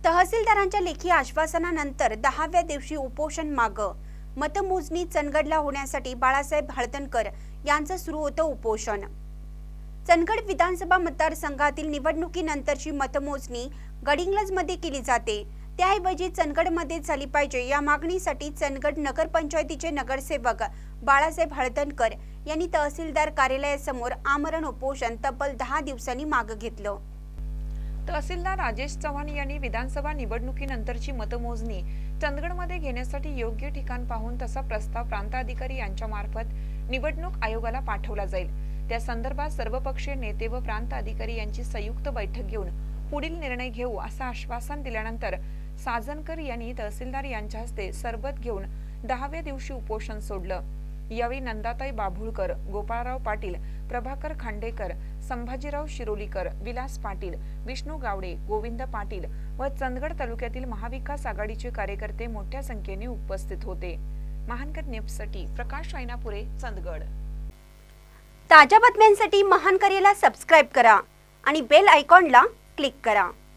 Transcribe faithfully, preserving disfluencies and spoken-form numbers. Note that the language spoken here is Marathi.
तहसीलदारांच्या लेखी आश्वासनानंतर दहाव्या दिवशी उपोषण मागं मतमोजणी चंदगडला होण्यासाठी बाळासाहेब हळदणकर यांचं सुरू होतं उपोषण। चंदगड विधानसभा मतदारसंघातील निवडणुकीनंतरची मतमोजणी गडिंग्लजमध्ये केली जाते, त्याऐवजी चंदगडमध्ये झाली पाहिजे या मागणीसाठी चंदगड नगरपंचायतीचे नगरसेवक बाळासाहेब हळदणकर यांनी तहसीलदार कार्यालयासमोर आमरण उपोषण तब्बल दहा दिवसांनी मागे घेतलं। तहसीलदार राजेश चव्हाण यांनी विधानसभा निवडणुकीनंतरची मतमोजणी चंदगडमध्ये घेण्यासाठी योग्य ठिकाण पाहून तसा प्रस्ताव प्रांताधिकारी यांच्या मार्फत निवडणूक आयोगाला पाठवला जाईल। त्या संदर्भात सर्वपक्षीय नेते व प्रांत अधिकारी यांची संयुक्त बैठक घेऊन पुढील निर्णय घेऊ असं आश्वासन दिल्यानंतर साजनकर यांनी तहसीलदार यांच्या हस्ते सरबत घेऊन दहाव्या दिवशी उपोषण सोडलं। यावेळी नंदाताई बाभुळकर, गोपाळराव पाटील, प्रभाकर खांडेकर, संभाजीराव शिरोलीकर, विलास पाटील, विष्णू गावडे, गोविंद पाटील व चंदगड तालुक्यातील महाविकास आघाडीचे कार्यकर्ते मोठ्या संख्येने उपस्थित होते। महानकर न्यूजसाठी प्रकाश ऐनापुरे, चंदगड। ताज्या बातम्यांसाठी महानकरेला सबस्क्राइब करा आणि बेल आयकॉनला क्लिक करा।